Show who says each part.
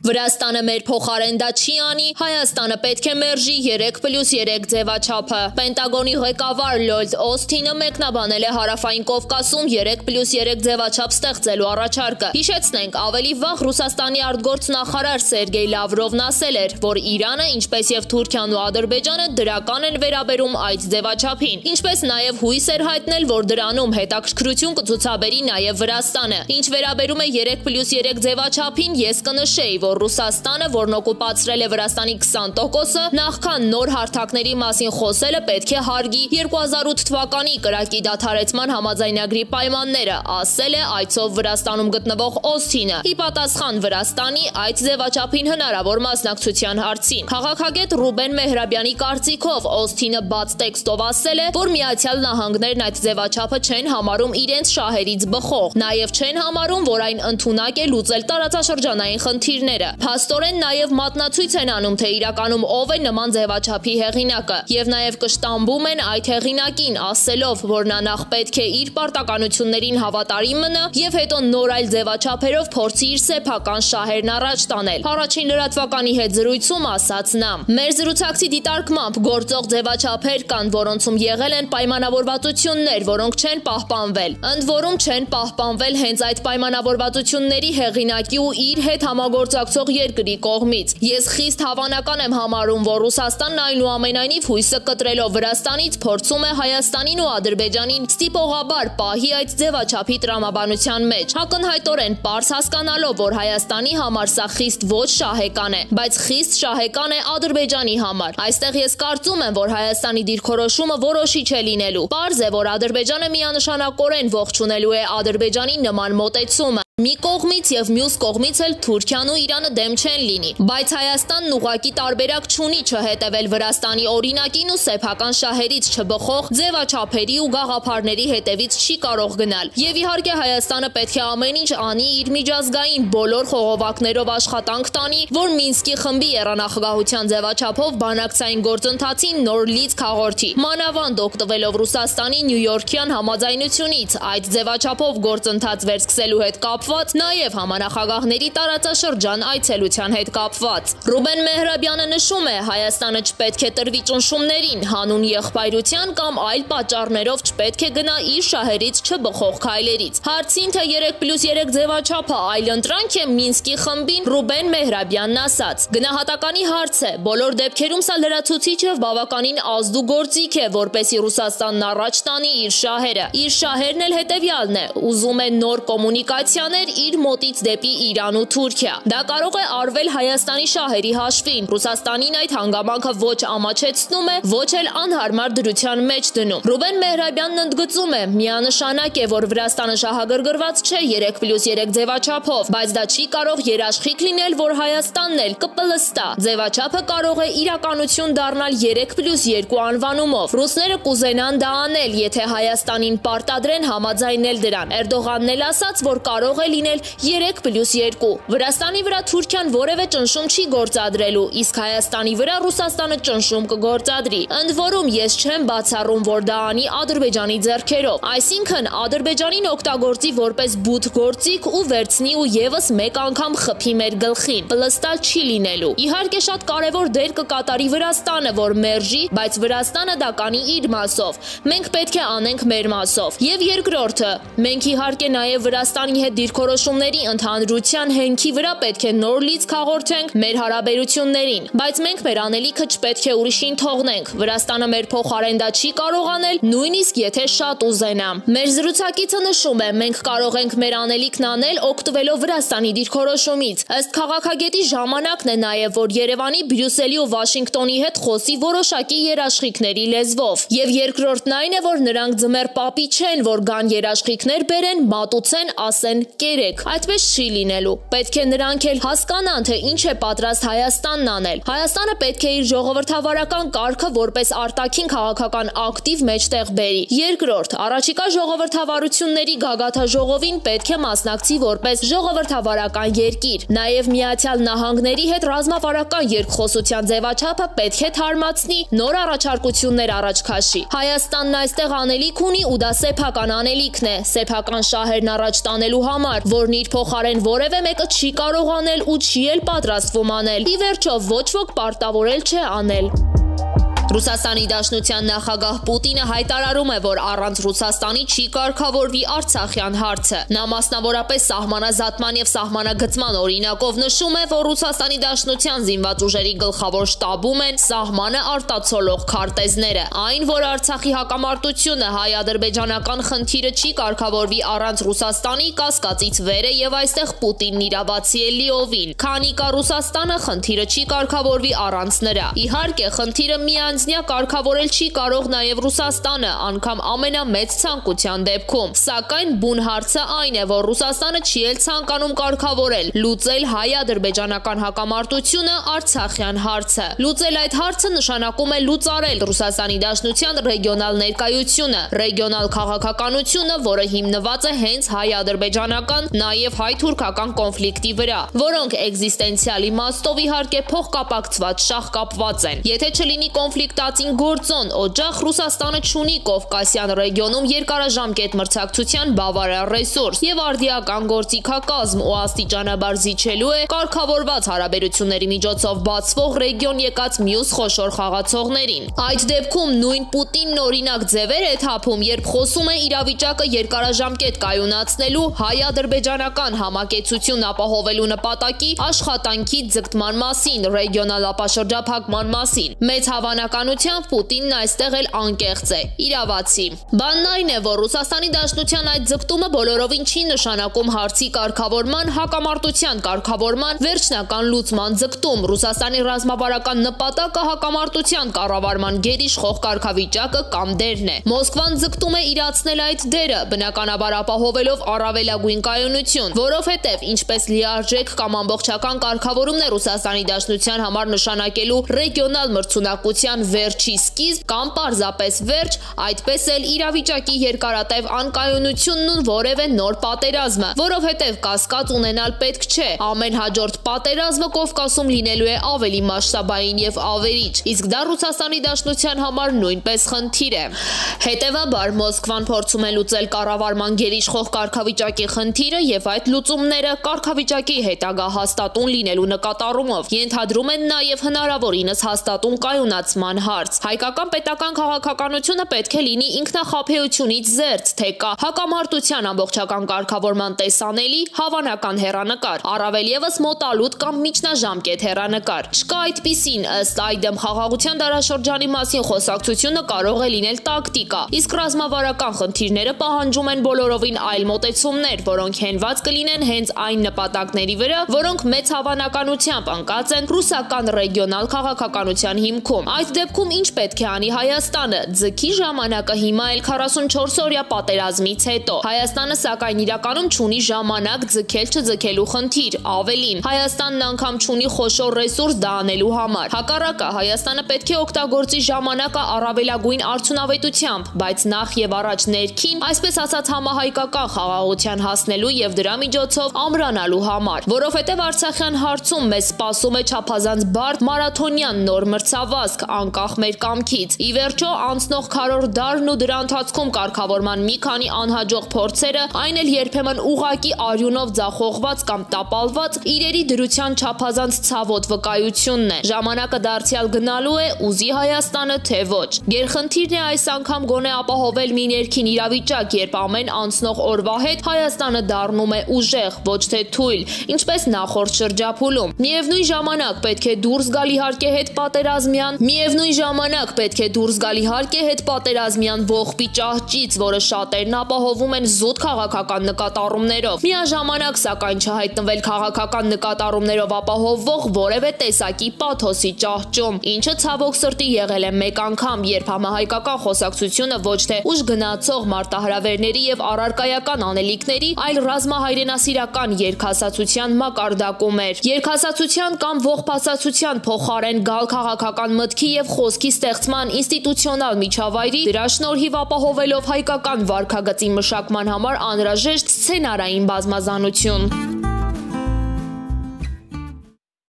Speaker 1: Վրաստանը մեր փոխարենდა չի անի, Հայաստանը պետք է մերժի 3+3 ձևաչափը։ Պենտագոնի ղեկավար Լյոյդ Օսթինը մեկնաբանել է Հարավային Կովկասում 3+3 ձևաչափ ստեղծելու առաջարկը։ Հիշեցնենք, ավելի վաղ Ռուսաստանի արտգործնախարար Սերգեյ Լավրովն ասել էր, որ Իրանը, ինչպես եւ Թուրքիան ու Ադրբեջանը դրական են վերաբերում այդ ձևաչափին, ինչպես նաեւ հույս էր հայտնել, որ դրանում հետաքրքրություն կցուցաբերի նաեւ Վրաստանը։ Ինչ վերաբերում է 3+3 ձևաչափին, ես կնշեի, որ Ռուսաստանը, որն օկուպացրել է Վրաստանի 20%-ը, նախքան նոր հարթակների մասին խոսելը պետք է հարգի 2008 թվականի կրակի դադարեցման համաձայնագրի պայմանները, ասել է այցով Վրաստանում գտնվող Օսթինը, ի պատասխան Վրաստանի այդ ձևաչափին հնարավոր մասնակցության հարցին։ Քաղաքագետ Ռուբեն Մեհրաբյանի կարծիքով Օսթինը բաց տեքստով ասել է, որ Միացյալ Նահանգներն այդ ձևաչափը չեն համարում իրենց շահերից բխող, նաև չեն համարում, որ այն ընդունակ է լուծել տարածաշրջանային խնդիրները։ Փաստորեն նաև մատնացույց են անում, թե իրականում ով է նման ձևաչափի հեղինակը, եւ նաև կշտամբում են այդ հեղինակին, ասելով, որ նա նախ պետք է իր պարտականություններին հավատարիմ մնա եւ հետո նոր այլ ձևաչափերով փորձի իր սեփական շահերն առաջ տանել։ Առաջին լրատվականի հետ զրույցում ասաց նա. «Մեր զրուցակցի դիտարկմամբ գործող ձևաչափեր կան, որոնցում եղել են պայմանավորվածություններ, որոնք չեն պահպանվել։ Ընդ որում չեն պահպանվել հենց այդ պայմանավորվածությունների հեղինակի ու իր հետ համագործակցող երկրի կողմից։ Ես խիստ հավանական եմ համարում, որ Ռուսաստանն այնուամենայնիվ հույսը կտրելով Վրաստանից փորձում է Հայաստանին ու Ադրբեջանին ստիպողաբար պահի այդ ձևաչափի տրամաբանության մեջ, ակնհայտորեն պարզ հասկանալով, որ Հայաստանի համար սա խիստ ոչ շահեկան է, բայց խիստ շահեկան է Ադրբեջանի համար։ Այստեղ ես կարծում եմ, որ Հայաստանի դիրքորոշումը որոշիչ է լինելու։ Պարզ է, որ Ադրբեջանը միանշանակորեն ողջունելու է Ադրբեջանի նման մոտեցումը։ Մի կողմից եւ մյուս կողմից էլ Թուրքիան ու Իրանը դեմ չեն լինի, բայց Հայաստանն ուղղակի տարբերակ չունի չհետևել Վրաստանի օրինակին ու սեփական շահերից չբխող ձևաչափերի ու գաղափարների հետևից չի կարող գնալ։ Եվ իհարկե Հայաստանը պետք է ամեն ինչ անի իր միջազգային բոլոր խողովակներով աշխատանք տանի, որ Մինսկի խմբի եռանախագահության ձևաչափով բանակցային գործընթացին նոր լիցք հաղորդի։ Մանավանդ օգտվելով Ռուսաստանի Նյու-Յորքյան համաձայնությունից այդ ձևաչափով գործընթաց վերսկսելու հետ կապված, նաև համանախագահների տարածաշրջան այցելության հետ կապված։ Ռուբեն Մեհրաբյանը նշում է, Հայաստանը չպետք է տրվի ճնշումներին, հանուն եղբայրության կամ այլ պատճառներով չպետք է գնա իր շահերից չբխող քայլերից։ Հարցին, թե 3+3 ձևաչափը այլընտրանք է Մինսկի խմբին, Ռուբեն Մեհրաբյանն ասաց. «Գնահատականի հարց է, բոլոր դեպքերում սա լրացուցիչ եւ բավականին ազդու գործիք է, որպեսզի Ռուսաստանն առաջ տանի իր շահերը։ Իր շահերն էլ հետեւյալն է, ուզում է նոր կոմունիկացիաներ իր մոտից դեպի Իրան ու Թուրքիա։ Դա կարող է արվել Հայաստանի շահերի հաշվին։ Ռուսաստանին այդ հանգամանքը ոչ ամաչեցնում է, ոչ էլ անհարմար դրության մեջ դնում»։ Ռուբեն Մեհրաբյանն ընդգծում է. «Միանշանակ է, որ Վրաստանը շահագրգռված չէ 3+3 ձևաչափով, բայց դա չի կարող երաշխիք լինել, որ Հայաստանն էլ կպլստա։ Ձևաչափը կարող է իրականություն դառնալ 3+2 անվանումով։ Ռուսները կուզենան դա անել, եթե Հայաստանին պարտադրեն համաձայնել դրան։ Էրդողանն էլ ասաց, որ կարող է լինել 3+2։ Վրաստանի վրա Թուրքիան որևէ ճնշում չի գործադրելու, իսկ Հայաստանի վրա Ռուսաստանը ճնշում կգործադրի։ Ընդ որում ես չեմ բացառում, որ դա անի Ադրբեջանի ձեռքերով, այսինքն Ադրբեջանին օգտագործի որպես բութ գործիք ու վերցնի ու եւս մեկ անգամ խփի մեր գլխին։ Պլստալ չի լինելու։ Իհարկե շատ կարևոր դեր կկատարի Վրաստանը, որ մերժի, բայց Վրաստանը դա կանի իր մասով։ Մենք պետք է անենք մեր մասով։ Եվ երկրորդը, մենք իհարկե նաեւ Վրաստանի հետ դիրքորոշումների ընդհանրության հենքի վրա պետք է նոր լիցք հաղորդենք մեր հարաբերություններին, բայց մենք մեր անելիքը չպետք է ուրիշին թողնենք։ Վրաստանը մեր փոխարեն դա չի կարող անել, նույնիսկ եթե շատ ուզենա։ Մեր զրուցակիցը նշում է, մենք կարող ենք մեր անելիքն անել օգտվելով Վրաստանի դիրքորոշումից։ Ըստ քաղաքագետի ժամանակն է նաև, որ Երևանի, Բրյուսելի ու Վաշինգտոնի հետ խոսի որոշակի երաշխիքների լեզվով։ Եվ երկրորդն այն է, որ նրանք ձմեռ պապի չեն, որ գան երաշխիքներ բերեն, մատուցեն, ասեն կերեք։ Այդպես չի լինելու։ Պետք է նրանք էլ հասկանան, թե ինչ է պատրաստ Հայաստանն անել։ Հայաստանը պետք է իր ժողովրդավարական կարգը որպես արտաքին քաղաքական ակտիվ մեջտեղ բերի։ Երկրորդ, առաջիկա ժողովրդավարությունների գագաթաժողովին պետք է մասնակցի որպես ժողովրդավարական երկիր։ Նաև Միացյալ Նահանգների հետ ռազմավարական երկխոսության ձևաչափը պետք է թարմացնի, նոր առաջարկություններ առաջ քաշի։ Հայաստանն այստեղ անելիք ունի ու դա սեփական անելիքն է, սեփական շահերն առաջ տանելու համար։ համար, որն իր փոխարեն որևէ մեկը չի կարող անել ու չի էլ պատրաստվում անել։ Ի վերջո ոչ ոք պարտավորել չէ անել։ Ռուսաստանի Դաշնության նախագահ Պուտինը հայտարարում է, որ առանց Ռուսաստանի չի կարգավորվի Արցախյան հարցը։ Նա մասնավորապես սահմանազատման եւ սահմանագծման օրինակով նշում է, որ Ռուսաստանի Դաշնության զինված ուժերի գլխավոր շտաբում են սահմանը արտացոլող քարտեզները։ Այն, որ Արցախի հակամարտությունը հայ-ադրբեջանական խնդիրը չի կարգավորվի առանց Ռուսաստանի, կասկածից վեր է եւ այստեղ Պուտինն իրավացի է լիովին։ Քանի կա Ռուսաստանը, խնդիրը չի կարգավորվի առանց նրա։ Իհարկե, խնդիրը միանձնյա կարգավորել չի կարող նաև Ռուսաստանը, անգամ ամենամեծ ցանկության դեպքում։ Սակայն բուն հարցը այն է, որ Ռուսաստանը չի էլ ցանկանում կարգավորել, լուծել հայ-ադրբեջանական հակամարտությունը, Արցախյան հարցը։ Լուծել այդ հարցը նշանակում է լուծարել Ռուսաստանի Դաշնության ռեգիոնալ ներկայությունը, ռեգիոնալ քաղաքականությունը, որը հիմնված է հենց հայ-ադրբեջանական, նաև հայ-թուրքական կոնֆլիկտի վրա, որոնք էկզիստենցիալ իմաստով իհարկե փոխկապակցված, շահկապված են։ Եթե չլինի կոնֆլիկտացին գործոն, օջախ, Ռուսաստանը չունի Կովկասյան ռեգիոնում երկարաժամկետ մրցակցության բավարար ռեսուրս եւ արդիական գործիքակազմ ու աստիճանաբար զիջելու է կարգավորված հարաբերությունների միջոցով բացվող ռեգիոն եկած մյուս խոշոր խաղացողներին։ Այդ դեպքում նույն Պուտինն օրինակ ձևեր է թափում, երբ խոսում է իրավիճակը երկարաժամկետ կայունացնելու հայ-ադրբեջանական համակեցություն ապահովելու նպատակի աշխատանքի ձգտման մասին, ռեգիոնալ ապաշրջափակման մասին։ Մեծ հավանականությամբ Պուտինն այստեղ էլ անկեղծ է, իրավացի։ Բանն այն է, որ Ռուսաստանի Դաշնության այդ ձգտումը բոլորովին չի նշանակում հարցի կարգավորման, հակամարտության կարգավորման, վերջնական լուծման ձգտում։ Ռուսաստանի ռազմավարական նպատակը հակամարտության կառավարման գերիշխող կարգավիճակը կամ դերն է։ Մոսկվան ձգտում է իրացնել այդ դերը, բնականաբար ապահովելով առավելագույն կայունություն, որովհետև ինչպես լիարժեք կամ ամբողջական կարգավորումն է Ռուսաստանի Դաշնության համար նշանակելու ռեգիոնալ մրցունակության վերջի սկիզբ կամ պարզապես վերջ, այդպես էլ իրավիճակի երկարատև անկայունությունն ու որևէ նոր պատերազմը, որովհետև կասկած ունենալ պետք չէ։ Ամեն հաջորդ պատերազմը Կովկասում լինելու է ավելի մասշտաբային եւ ավերիչ, իսկ դա Ռուսաստանի Դաշնության համար նույնպես խնդիր է։ Հետևաբար Մոսկվան փորձում է լուծել կառավարման գերիշխող կարգավիճակի խնդիրը եւ այդ լուծումները կարգավիճակի հետագա հաստատուն լինելու նկատառումով ենթադրում են նաեւ հնարավորինս հաստատուն կայունացման հարց։ Հայկական պետական քաղաքականությունը պետք է լինի ինքնախաբեությունից զերծ, թե կա հակամարտության ամբողջական կարգավորման տեսանելի, հավանական հեռանկար, առավել եւս մոտալուտ կամ միջնաժամկետ հեռանկար։ Չկա այդպիսին, ըստ այդմ խաղաղության դարաշրջանի մասին խոսակցությունը կարող է լինել տակտիկա, իսկ ռազմավարական խնդիրները պահանջում են բոլորովին այլ մոտեցումներ, որոնք հենված կլինեն հենց այն նպատակների վրա, որոնք մեծ հավանականությամբ ընկած են ռուսական ռեգիոնալ քաղաքականության հիմքում։ Այդ դեպքում ինչ պետք է անի Հայաստանը։ Ձգի ժամանակը հիմա էլ 44-օրյա պատերազմից հետո։ Հայաստանը սակայն իրականում չունի ժամանակ ձգել-չձգելու խնդիր, ավելին, Հայաստանն անգամ չունի խոշոր ռեսուրս դա անելու համար։ Հակառակը, Հայաստանը պետք է օգտագործի ժամանակը առավելագույն արդյունավետությամբ, բայց նախ եւ առաջ ներքին, այսպես ասած համահայկական խաղաղության հասնելու եւ դրա միջոցով ամրանալու համար, որովհետեւ Արցախյան հարցում մեզ սպասում է չափազանց բարդ մարաթոնյան նոր մրցավազք, անկախ մեր կամքից։ Ի վերջո, անցնող քառորդ դարն ու դրա ընթացքում կարգավորման մի քանի անհաջող փորձերը, այն էլ երբեմն ուղակի արյունով ձախողված կամ տապալված, իրերի դրության չափազանց ցավոտ վկայությունն է։ Ժամանակը դարձյալ գնալու է, ուզի Հայաստանը, թե ոչ։ Գերխնդիրն է այս անգամ գոնե ապահովել մի ներքին իրավիճակ, երբ ամեն անցնող օրվա հետ Հայաստանը դառնում է ուժեղ, ոչ թե թույլ, ինչպես նախորդ շրջափուլում։ Միևնույն ժամանակ պետք է դուրս գալ իհարկե հետպատերազմյան ողբի ճահճից, որը շատերն ապահովում են զուտ քաղաքական նկատառումներով։ Միաժամանակ սակայն չհայտնվել քաղաքական նկատառումներով ապահովող որևէ տեսակի պաթոսի ճահճում, ինչը ցավոք սրտի եղել է մեկ անգամ, երբ համահայկական խոսակցությունը ոչ թե ուժ գնացող մարտահրավերների եւ առարկայական անելիքների, այլ ռազմահայրենասիրական երկհասացության մակարդակում էր։ Երկհասացության կամ ողբասացության փոխարեն գալ քաղաքական մտքի եւ խոսքի ստեղծման ինստիտուցիոնալ միջավայրի, դրա շնորհիվ ապահովելով հայկական վարքագծի մշակման համար անհրաժեշտ սցենարային բազմազանություն։